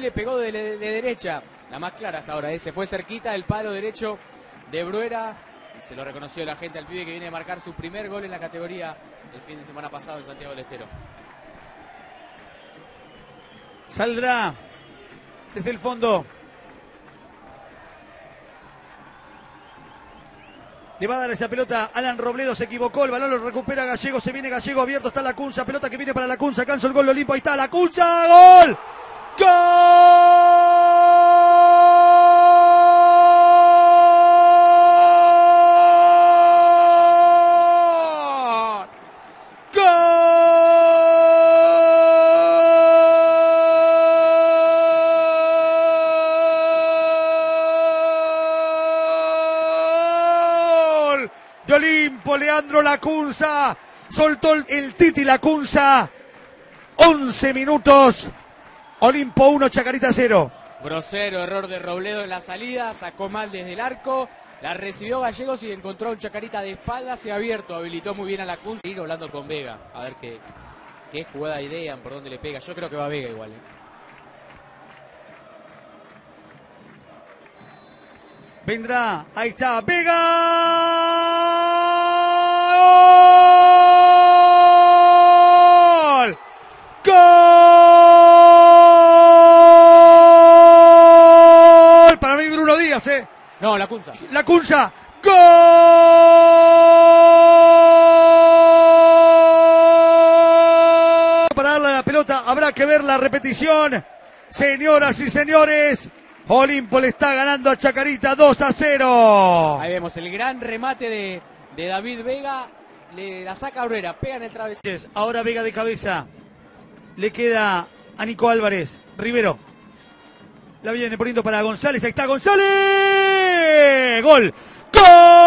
le pegó de derecha. La más clara hasta ahora, se fue cerquita del palo derecho de Bruera. Se lo reconoció la gente al pibe que viene a marcar su primer gol en la categoría el fin de semana pasado en Santiago del Estero. Saldrá desde el fondo. Le va a dar esa pelota Alan Robledo, se equivocó, el balón lo recupera Gallego, se viene Gallego abierto, está Lacunza, pelota que viene para Lacunza, alcanza el gol, Olimpo, ahí está Lacunza, ¡gol! De Olimpo, Leandro Lacunza, soltó el Titi Lacunza, 11 minutos, Olimpo 1, Chacarita 0. Grosero error de Robledo en la salida, sacó mal desde el arco, la recibió Gallegos y encontró a un Chacarita de espaldas y abierto, habilitó muy bien a Lacunza. Ir hablando con Vega, a ver qué jugada idean, por dónde le pega, yo creo que va Vega igual. Vendrá, ahí está, Vega. ¡Gol! ¡Gol! Para mí Bruno Díaz, No, Lacunza. Lacunza. ¡Gol! Para darle la pelota, habrá que ver la repetición. Señoras y señores, Olimpo le está ganando a Chacarita 2-0. Ahí vemos el gran remate de David Vega. La saca Bruera, pega en el travesaño. Ahora Vega de cabeza. Le queda a Nico Álvarez. Rivero. La viene poniendo para González. Ahí está González. Gol. ¡Gol!